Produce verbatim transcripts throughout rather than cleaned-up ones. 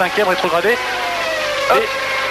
cinquième rétrogradé. Et...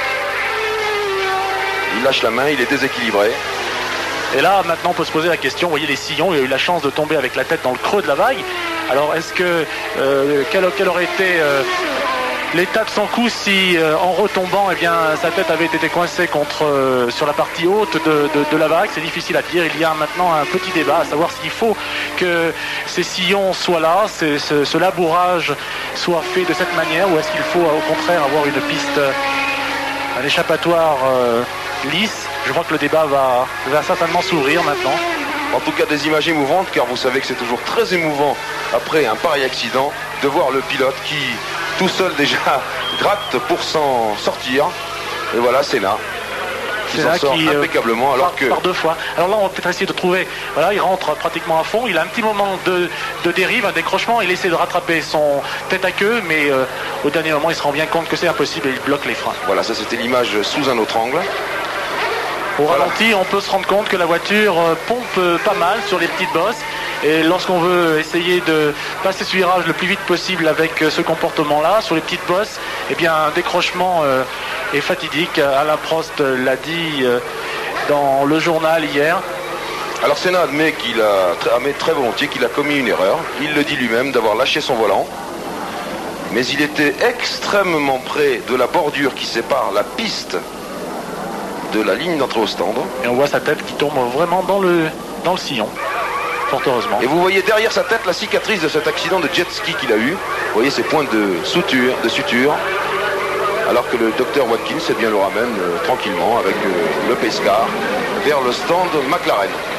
il lâche la main, il est déséquilibré. Et là, maintenant, on peut se poser la question. Vous voyez les sillons, il a eu la chance de tomber avec la tête dans le creux de la vague. Alors, est-ce que euh, quel, quel aurait été euh, l'état de son coup si, euh, en retombant, eh bien, sa tête avait été coincée contre euh, sur la partie haute de, de, de la vague? C'est difficile à dire. Il y a maintenant un petit débat, à savoir s'il faut que ces sillons soient là, ce, ce, ce labourage soit fait de cette manière, ou est-ce qu'il faut, au contraire, avoir une piste, un échappatoire euh, lisse. Je crois que le débat va, va certainement s'ouvrir maintenant. En tout cas, des images émouvantes, car vous savez que c'est toujours très émouvant, après un pareil accident, de voir le pilote qui, tout seul déjà, gratte pour s'en sortir. Et voilà, c'est là. Il s'en sort impeccablement, euh, alors par, que... par deux fois. Alors là, on va peut-être essayer de trouver... Voilà, il rentre pratiquement à fond. Il a un petit moment de, de dérive, un décrochement. Il essaie de rattraper son tête à queue, mais euh, au dernier moment, il se rend bien compte que c'est impossible et il bloque les freins. Voilà, ça c'était l'image sous un autre angle. Au Voilà. ralenti, on peut se rendre compte que la voiture pompe pas mal sur les petites bosses. Et lorsqu'on veut essayer de passer ce virage le plus vite possible avec ce comportement-là, sur les petites bosses, eh bien, un décrochement euh, est fatidique. Alain Prost l'a dit euh, dans le journal hier. Alors Senna admet qu'il a admet très volontiers qu'il a commis une erreur. Il le dit lui-même d'avoir lâché son volant. Mais il était extrêmement près de la bordure qui sépare la piste de la ligne d'entrée au stand. Et on voit sa tête qui tombe vraiment dans le, dans le sillon, fort heureusement. Et vous voyez derrière sa tête la cicatrice de cet accident de jet ski qu'il a eu. Vous voyez ces points de suture, de suture. Alors que le docteur Watkins eh bien, le ramène euh, tranquillement avec euh, le Pescar vers le stand McLaren.